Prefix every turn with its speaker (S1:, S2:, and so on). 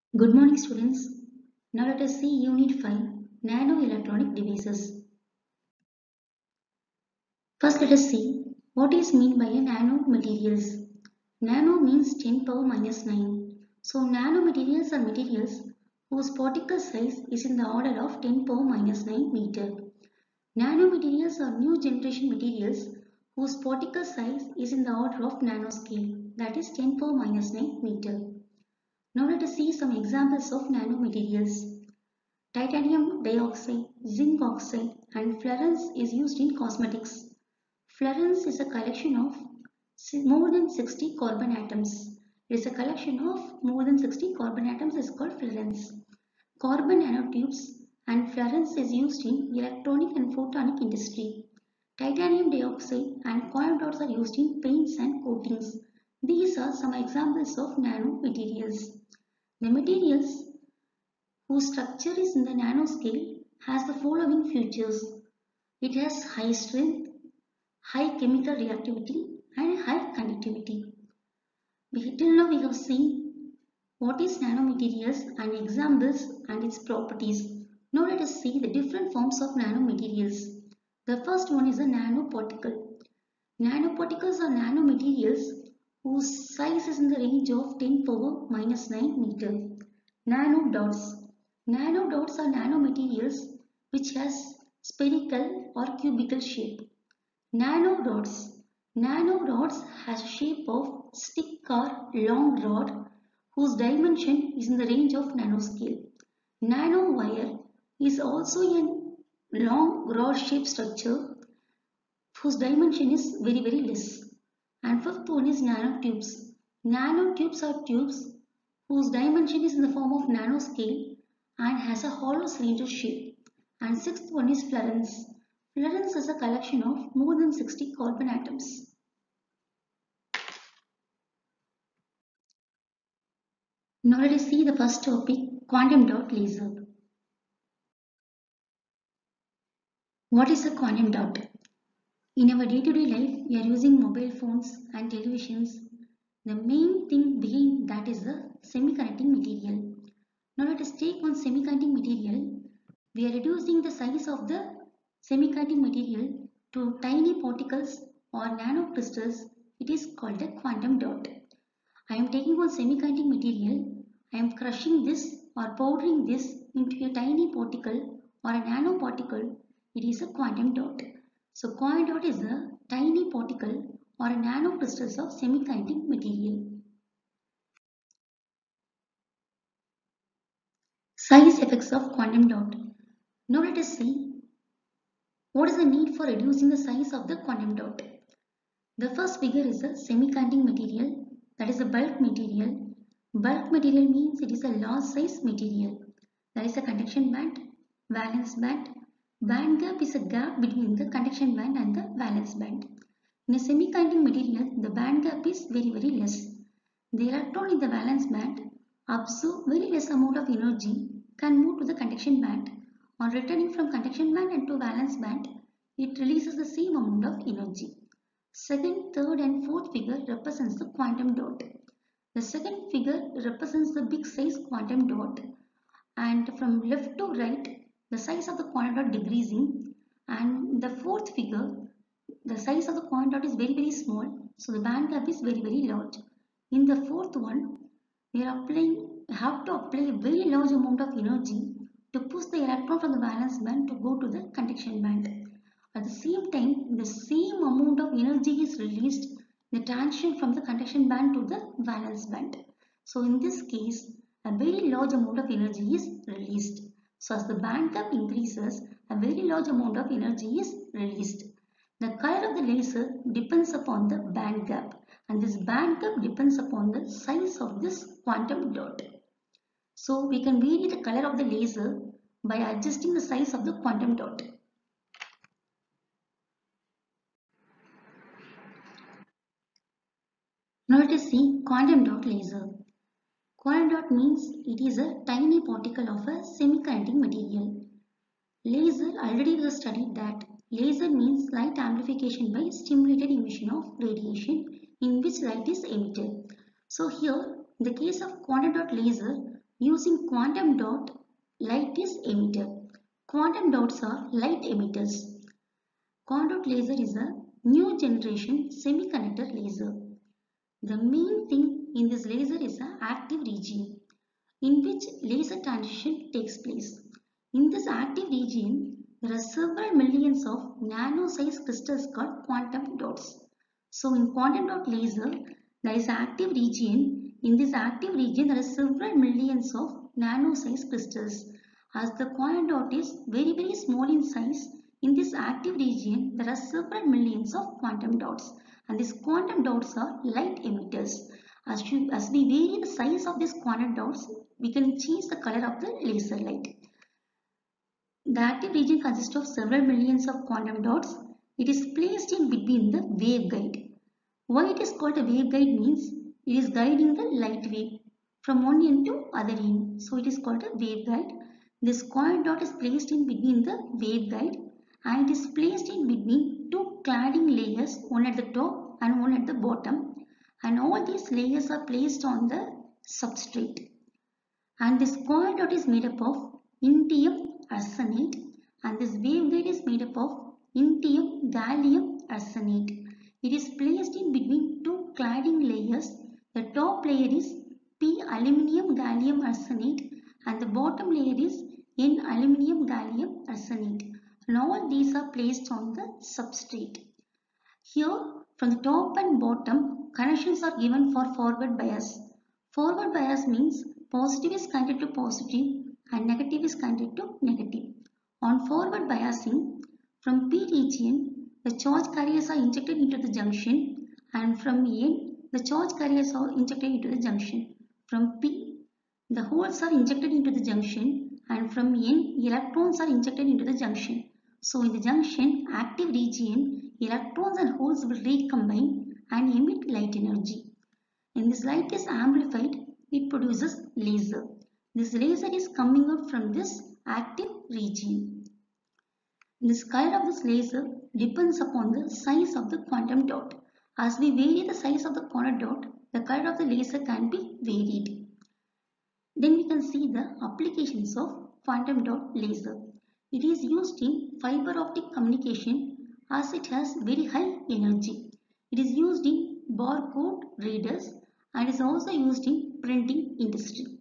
S1: Good morning, students. Now let us see Unit 5, Nano Electronic Devices. First, let us see what is meant by a nano materials. Nano means 10 power minus 9. So, nanomaterials are materials whose particle size is in the order of 10 power minus 9 meter. Nanomaterials are new generation materials whose particle size is in the order of nanoscale, that is 10 power minus 9 meter. Now let us see some examples of nanomaterials. Titanium dioxide, zinc oxide, and fluorines is used in cosmetics. Fluorines is a collection of more than 60 carbon atoms. It is a collection of more than 60 carbon atoms is called fluorines. Carbon nanotubes and fluorines is used in electronic and photonic industry. Titanium dioxide and quantum dots are used in paints and coatings. These are some examples of nanomaterials. The materials whose structure is in the nanoscale has the following features. It has high strength, high chemical reactivity, and high conductivity. Till now we have seen what is nanomaterials and examples and its properties. Now let us see the different forms of nanomaterials. The first one is a nanoparticle. Nanoparticles are nanomaterials whose size is in the range of 10 power minus 9 meter. Nanodots. Nanodots are nanomaterials which has spherical or cubical shape. Nanorods. Nanorods has a shape of stick or long rod whose dimension is in the range of nanoscale. Nanowire is also a long rod shaped structure whose dimension is very less. And fifth one is nanotubes. Nanotubes are tubes whose dimension is in the form of nanoscale and has a hollow cylinder shape. And sixth one is fluorines. Fluorines is a collection of more than 60 carbon atoms. Now let us see the first topic, quantum dot laser. What is a quantum dot? In our day-to-day life, we are using mobile phones and televisions. The main thing behind that is the semiconducting material. Now let us take one semiconducting material. We are reducing the size of the semiconducting material to tiny particles or nanocrystals. It is called a quantum dot. I am taking one semiconducting material. I am crushing this or powdering this into a tiny particle or a nanoparticle. It is a quantum dot. So quantum dot is a tiny particle or a nanocrystals of semiconducting material. Size effects of quantum dot. Now let us see what is the need for reducing the size of the quantum dot. The first figure is a semiconducting material, that is a bulk material. Bulk material means it is a large size material. There is a conduction band, valence band. Band gap is a gap between the conduction band and the valence band. In a semiconducting material, the band gap is very less. The electron in the valence band absorb very less amount of energy, can move to the conduction band. On returning from conduction band and to valence band, it releases the same amount of energy. Second, third and fourth figure represents the quantum dot. The second figure represents the big size quantum dot, and from left to right the size of the quantum dot decreasing, and the fourth figure the size of the quantum dot is very small, so the band gap is very large. In the fourth one, we have to apply a very large amount of energy to push the electron from the valence band to go to the conduction band. At the same time, the same amount of energy is released in the transition from the conduction band to the valence band. So in this case, a very large amount of energy is released. So as the band gap increases, a very large amount of energy is released. The color of the laser depends upon the band gap, and this band gap depends upon the size of this quantum dot. So we can vary the color of the laser by adjusting the size of the quantum dot. Now let us see quantum dot laser. Quantum dot means it is a tiny particle of a semiconducting material. Laser, already we have studied that laser means light amplification by stimulated emission of radiation in which light is emitted. So here, in the case of quantum dot laser, Using quantum dot, light is emitted. Quantum dots are light emitters. Quantum dot laser is a new generation semiconductor laser. The main thing in this laser is an active region in which laser transition takes place. In this active region, there are several millions of nano-sized crystals called quantum dots. So in quantum dot laser, there is an active region. In this active region, there are several millions of nano-sized crystals. As the quantum dot is very small in size, in this active region, there are several millions of quantum dots. And these quantum dots are light emitters. As we vary the size of these quantum dots, we can change the color of the laser light. The active region consists of several millions of quantum dots. It is placed in between the waveguide. Why it is called a waveguide means it is guiding the light wave from one end to other end. So it is called a waveguide. This quantum dot is placed in between the waveguide and it is placed in between two cladding layers, one at the top and one at the bottom. And all these layers are placed on the substrate. And this quantum dot is made up of indium arsenate and this waveguide is made up of indium gallium arsenate. It is placed in between two cladding layers. The top layer is P aluminium gallium arsenate and the bottom layer is N aluminium gallium arsenate. And all these are placed on the substrate. Here from the top and bottom connections are given for forward bias. Forward bias means positive is connected to positive and negative is connected to negative. On forward biasing, from P region, the charge carriers are injected into the junction and from N, the charge carriers are injected into the junction. From P, the holes are injected into the junction and from N, electrons are injected into the junction. So in the junction, active region, electrons and holes will recombine and emit light energy. When this light is amplified, it produces laser. This laser is coming out from this active region. This color of this laser depends upon the size of the quantum dot. As we vary the size of the quantum dot, the color of the laser can be varied. Then we can see the applications of quantum dot laser. It is used in fiber optic communication as it has very high energy. It is used in barcode readers and is also used in printing industry.